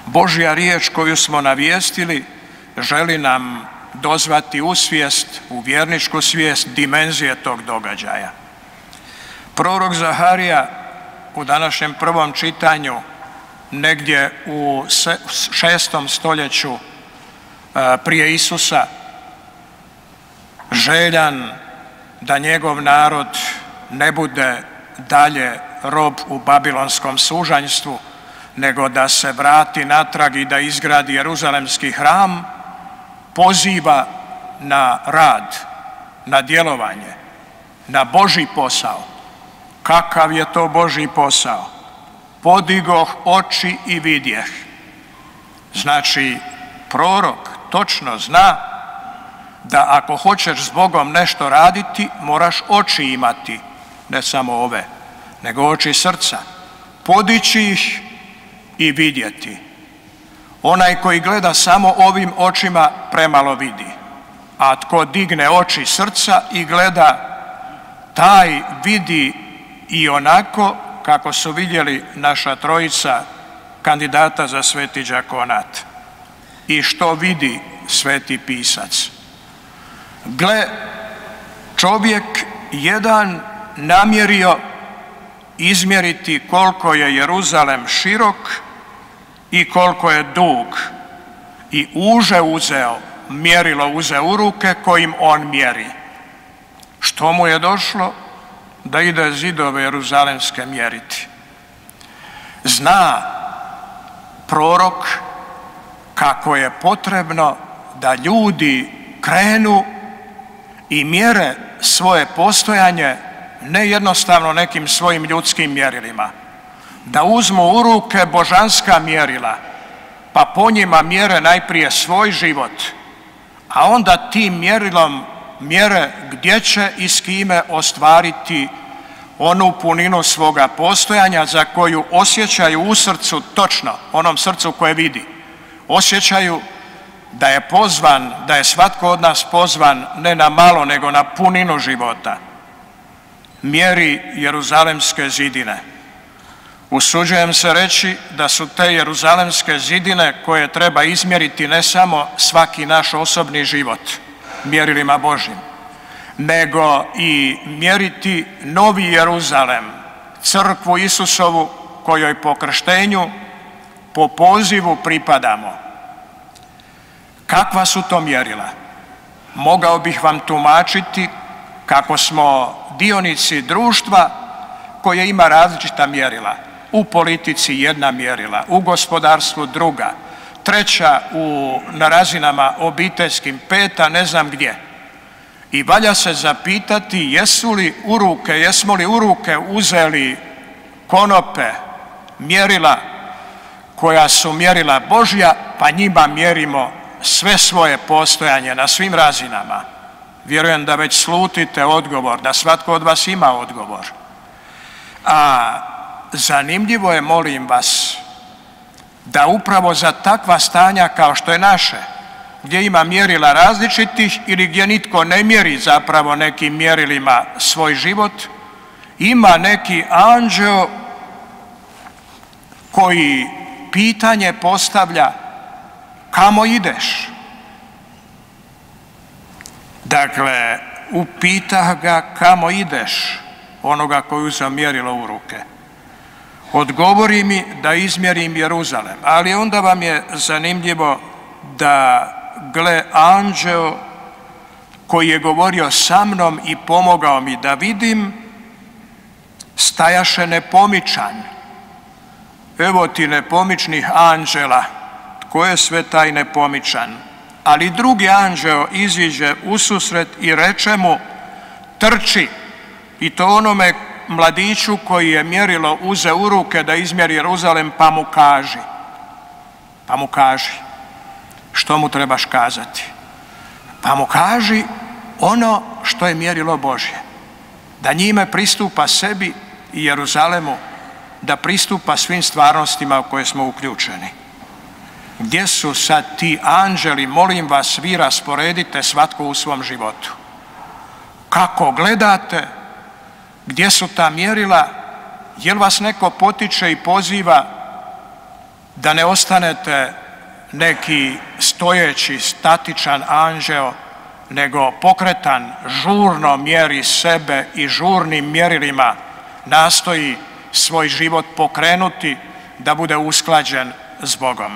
Božja riječ koju smo navijestili želi nam dozvati u svijest, u vjerničku svijest dimenzije tog događaja. Prorok Zaharija u današnjem prvom čitanju negdje u 6. stoljeću prije Isusa, željan da njegov narod ne bude dalje rob u babilonskom sužanjstvu, nego da se vrati natrag i da izgradi Jeruzalemski hram, poziva na rad, na djelovanje, na Božji posao. Kakav je to Božji posao? Podigoh oči i vidjeh. Znači, prorok točno zna da ako hoćeš s Bogom nešto raditi, moraš oči imati, ne samo ove, nego oči srca. Podići ih i vidjeti. Onaj koji gleda samo ovim očima premalo vidi, a tko digne oči srca i gleda, taj vidi i onako kako su vidjeli naša trojica kandidata za sveti đakonat. I što vidi sveti pisac? Gle, čovjek jedan namjerio izmjeriti koliko je Jeruzalem širok i koliko je dug, i uže uzeo, mjerilo uzeo u ruke kojim on mjeri. Što mu je došlo? Da ide zidove jeruzalemske mjeriti. Zna prorok kako je potrebno da ljudi krenu i mjere svoje postojanje ne jednostavno nekim svojim ljudskim mjerilima, da uzmu u ruke božanska mjerila, pa po njima mjere najprije svoj život, a onda tim mjerilom mjere gdje će i s kime ostvariti onu puninu svoga postojanja za koju osjećaju u srcu, točno onom srcu koje vidi. Osjećaju da je pozvan, da je svatko od nas pozvan ne na malo, nego na puninu života. Mjeri jeruzalemske zidine. Usuđujem se reći da su te jeruzalemske zidine koje treba izmjeriti ne samo svaki naš osobni život mjerilima Božjim, nego i mjeriti novi Jeruzalem, crkvu Isusovu kojoj po krštenju, po pozivu pripadamo. Kakva su to mjerila? Mogao bih vam tumačiti kako smo dionici društva koje ima različita mjerila. U politici jedna mjerila, u gospodarstvu druga, treća na razinama obiteljskim, peta ne znam gdje. I valja se zapitati jesmo li u ruke uzeli konope, mjerila koja su mjerila Božja, pa njima mjerimo sve svoje postojanje na svim razinama. Vjerujem da već slutite odgovor, da svatko od vas ima odgovor. A zanimljivo je, molim vas, da upravo za takva stanja kao što je naše, gdje ima mjerila različitih ili gdje nitko ne mjeri zapravo nekim mjerilima svoj život, ima neki anđeo koji pitanje postavlja: kamo ideš? Dakle, upita ga kamo ideš, onoga koji uzeo mjerilo u ruke. Odgovori mi da izmjerim Jeruzalem. Ali onda vam je zanimljivo da, gle, anđeo koji je govorio sa mnom i pomogao mi da vidim, stajaše nepomičan. Evo ti nepomičnih anđela. Tko je sve taj nepomičan? Ali drugi anđeo iziđe ususret i reče mu: trči. I to onome mladiću koji je mjerilo uzeo u ruke da izmjeri Jeruzalem, pa mu kaži. Što mu trebaš kazati? Pa mu kaži ono što je mjerilo Božje. Da njime pristupa sebi i Jeruzalemu, da pristupa svim stvarnostima u koje smo uključeni. Gdje su sad ti anđeli? Molim vas, vi rasporedite svatko u svom životu. Kako gledate? Gdje su ta mjerila? Jel vas neko potiče i poziva da ne ostanete neki stojeći, statičan anđeo, nego pokretan, žurno mjeri sebe i žurnim mjerilima nastoji svoj život pokrenuti da bude usklađen s Bogom.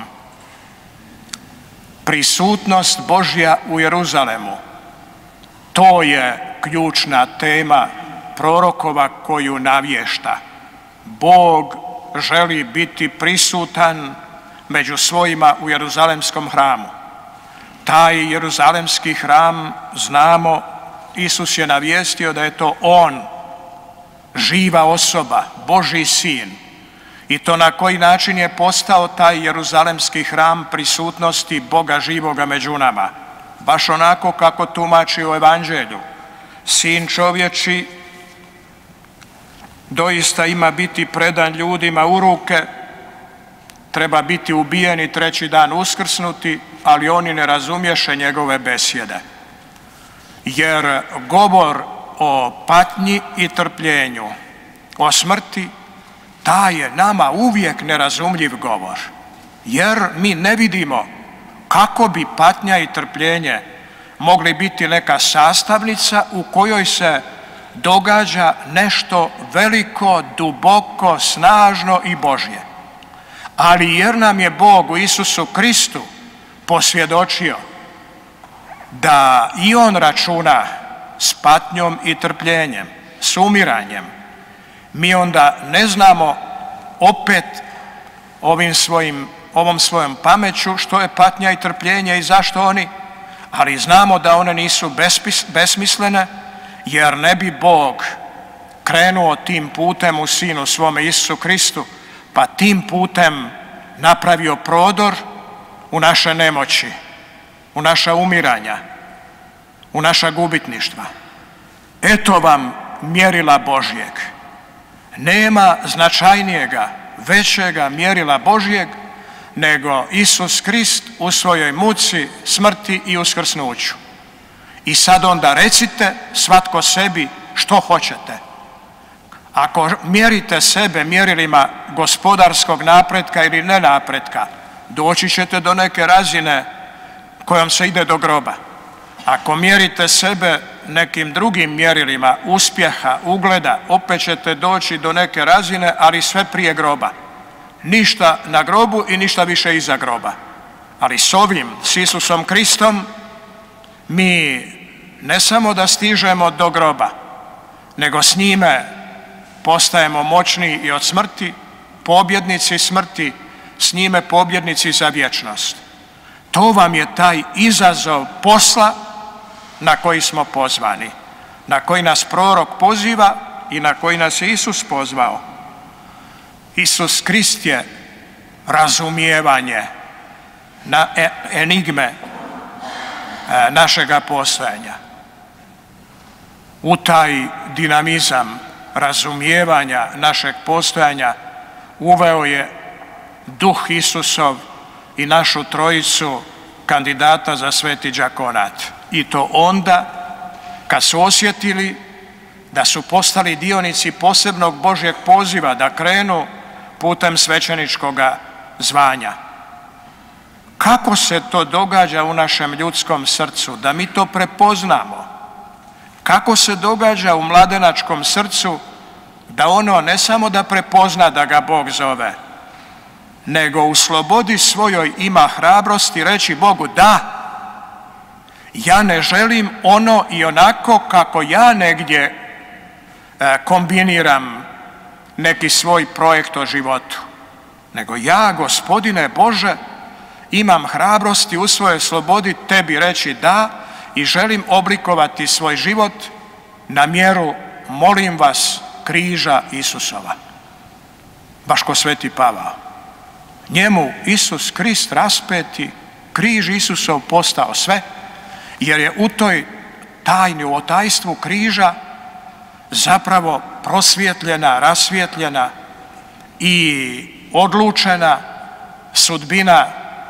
Prisutnost Božja u Jeruzalemu, to je ključna tema prorokova koju navješta. Bog želi biti prisutan među svojima u Jeruzalemskom hramu. Taj Jeruzalemski hram, znamo, Isus je navijestio da je to On, živa osoba, Božji sin. I to na koji način je postao taj Jeruzalemski hram prisutnosti Boga živoga među nama. Baš onako kako tumači u Evanđelju. Sin čovječi doista ima biti predan ljudima u ruke, treba biti ubijen i treći dan uskrsnuti, ali oni ne razumješe njegove besjede. Jer govor o patnji i trpljenju, o smrti, taj je nama uvijek nerazumljiv govor. Jer mi ne vidimo kako bi patnja i trpljenje mogli biti neka sastavnica u kojoj se događa nešto veliko, duboko, snažno i Božje. Ali jer nam je Bog u Isusu Kristu posvjedočio da i On računa s patnjom i trpljenjem, s umiranjem, mi onda ne znamo opet ovom svojom pameću što je patnja i trpljenje i zašto oni, ali znamo da one nisu besmislene, jer ne bi Bog krenuo tim putem u Sinu svome Isusu Kristu, pa tim putem napravio prodor u naše nemoći, u naša umiranja, u naša gubitništva. Eto vam mjerila Božjeg. Nema značajnijega, većega mjerila Božjeg nego Isus Krist u svojoj muci, smrti i uskrsnuću. I sad onda recite svatko sebi što hoćete. Ako mjerite sebe mjerilima gospodarskog napretka ili nenapretka, doći ćete do neke razine kojom se ide do groba. Ako mjerite sebe nekim drugim mjerilima uspjeha, ugleda, opet ćete doći do neke razine, ali sve prije groba. Ništa na grobu i ništa više iza groba. Ali s ovim, s Isusom Kristom, mi ne samo da stižemo do groba, nego s njime postajemo moćniji i od smrti, pobjednici smrti, s njime pobjednici za vječnost. To vam je taj izazov posla na koji smo pozvani, na koji nas prorok poziva i na koji nas je Isus pozvao. Isus Krist je razumijevanje na enigme našega postojanja. U taj dinamizam razumijevanja našeg postojanja uveo je Duh Isusov i našu trojicu kandidata za sveti đakonat. I to onda kad su osjetili da su postali dionici posebnog Božjeg poziva da krenu putem svećeničkoga zvanja. Kako se to događa u našem ljudskom srcu, da mi to prepoznamo? Kako se događa u mladenačkom srcu da ono ne samo da prepozna da ga Bog zove, nego u slobodi svojoj ima hrabrosti reći Bogu da, ja ne želim ono i onako kako ja negdje kombiniram neki svoj projekt o životu, nego ja, Gospodine Bože, imam hrabrosti u svojoj slobodi tebi reći da i želim oblikovati svoj život na mjeru, molim vas, križa Isusova. Baš ko sveti Pavao. Njemu Isus Krist raspeti, križ Isusov postao sve, jer je u toj tajni, u otajstvu križa zapravo prosvjetljena, rasvjetljena i odlučena sudbina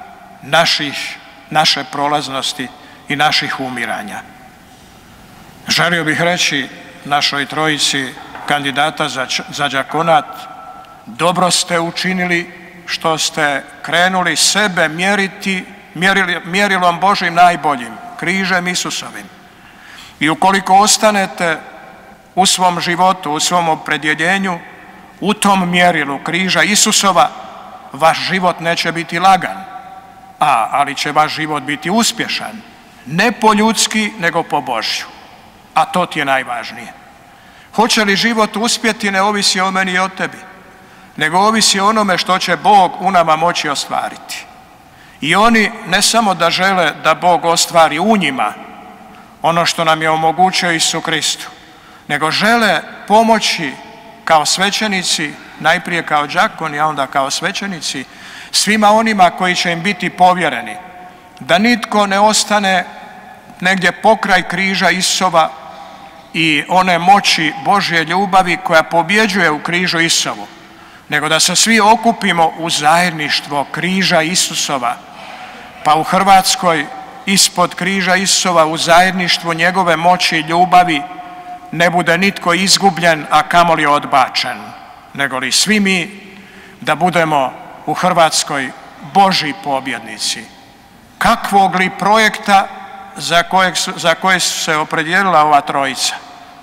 naše prolaznosti i naših umiranja. Želio bih reći našoj trojici kandidata za đakonat, dobro ste učinili što ste krenuli sebe mjeriti mjerilom Božim najboljim, križem Isusovim. I ukoliko ostanete u svom životu, u svom opredjeljenju, u tom mjerilu križa Isusova, vaš život neće biti lagan, ali će vaš život biti uspješan. Ne po ljudski, nego po Božju. A to ti je najvažnije. Hoće li život uspjeti ne ovisi o meni i o tebi, nego ovisi o onome što će Bog u nama moći ostvariti. I oni ne samo da žele da Bog ostvari u njima ono što nam je omogućio Isus Kristu, nego žele pomoći kao svećenici, najprije kao đakoni, a onda kao svećenici, svima onima koji će im biti povjereni, da nitko ne ostane negdje pokraj križa Isusova i one moći Božje ljubavi koja pobjeđuje u križu Isusovu, nego da se svi okupimo u zajedništvo križa Isusova, pa u Hrvatskoj ispod križa Isusova u zajedništvu njegove moći i ljubavi ne bude nitko izgubljen, a kamoli odbačen, nego li svi mi da budemo u Hrvatskoj Božji pobjednici. Kakvog li projekta za koje su se opredijelila ova trojica?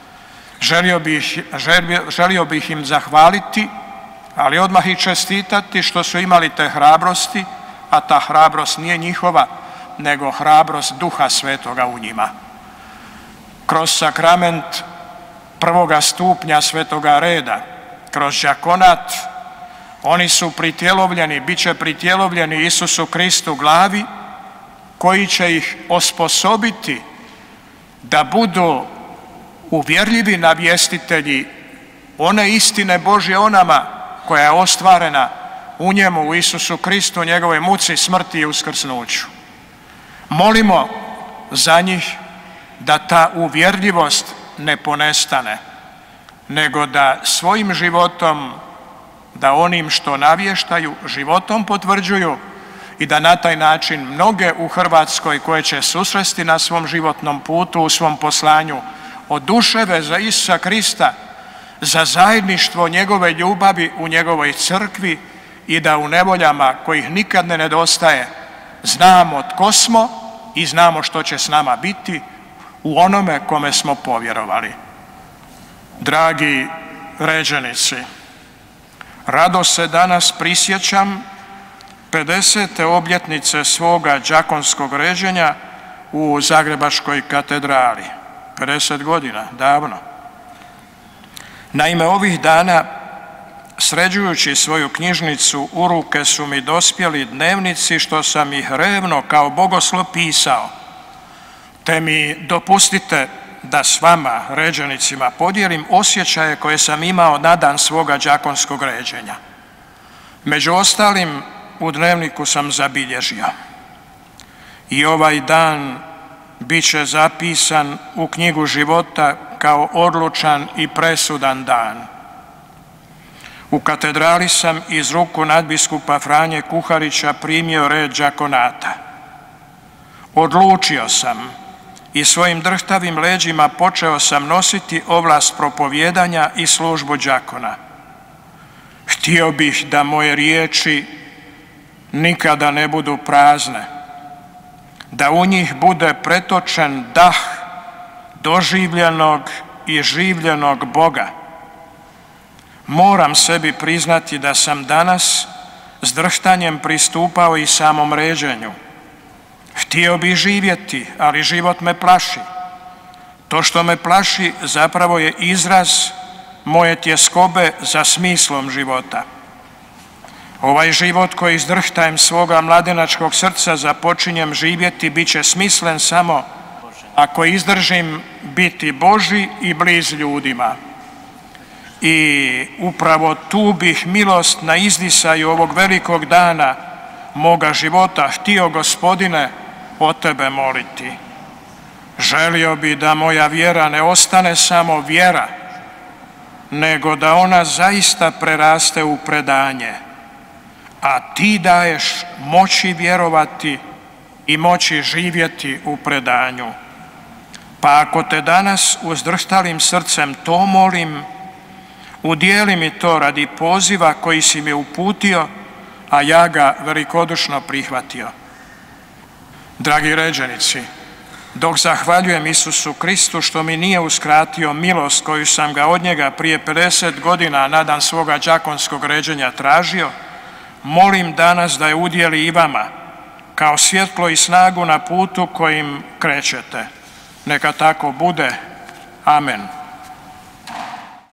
Želio bih im zahvaliti, ali odmah i čestitati što su imali te hrabrosti, a ta hrabrost nije njihova, nego hrabrost Duha Svetoga u njima. Kroz sakrament prvoga stupnja svetoga reda, kroz đakonat, oni su pritjelovljeni, bit će pritjelovljeni Isusu Kristu glavi, koji će ih osposobiti da budu uvjerljivi navjestitelji one istine Božje o nama koja je ostvarena u njemu, u Isusu Kristu, njegovoj muci, smrti i uskrsnuću. Molimo za njih da ta uvjerljivost ne ponestane, nego da svojim životom, da onim što navještaju, životom potvrđuju i da na taj način mnoge u Hrvatskoj koje će susresti na svom životnom putu, u svom poslanju, oduševe za Isusa Krista, za zajedništvo njegove ljubavi u njegovoj crkvi i da u nevoljama kojih nikad ne nedostaje znamo tko smo i znamo što će s nama biti u onome kome smo povjerovali. Dragi ređenici, rado se danas prisjećam 50. obljetnice svoga đakonskog ređenja u Zagrebačkoj katedrali. 50 godina, davno. Naime, ovih dana, sređujući svoju knjižnicu, u ruke su mi dospjeli dnevnici što sam ih revno kao bogoslov pisao, te mi dopustite da s vama, ređenicima, podijelim osjećaje koje sam imao na dan svoga đakonskog ređenja. Među ostalim, u dnevniku sam zabilježio: i ovaj dan bit će zapisan u knjigu života kao odlučan i presudan dan. U katedrali sam iz ruku nadbiskupa Franje Kuharića primio red đakonata. Odlučio sam i svojim drhtavim leđima počeo sam nositi ovlast propovijedanja i službu đakona. Htio bih da moje riječi nikada ne budu prazne, da u njih bude pretočen dah doživljenog i življenog Boga. Moram sebi priznati da sam danas s drhtanjem pristupao i samom ređenju. Htio bih živjeti, ali život me plaši. To što me plaši zapravo je izraz moje tjeskobe za smislom života. Ovaj život koji s drhtajem svoga mladenačkog srca započinjem živjeti bit će smislen samo ako izdržim biti Božji i bliz ljudima. I upravo tu bih milost na izdisaju ovog velikog dana moga života htio, Gospodine, o Tebe moliti. Želio bi da moja vjera ne ostane samo vjera, nego da ona zaista preraste u predanje, a Ti daješ moći vjerovati i moći živjeti u predanju. Pa ako Te danas uzdrhtalim srcem to molim, udijeli mi to radi poziva koji si mi uputio, a ja ga velikodušno prihvatio. Dragi ređenici, dok zahvaljujem Isusu Kristu što mi nije uskratio milost koju sam ga od njega prije 50 godina na dan svoga đakonskog ređenja tražio, molim danas da je udjeli i vama kao svjetlo i snagu na putu kojim krećete. Neka tako bude. Amen.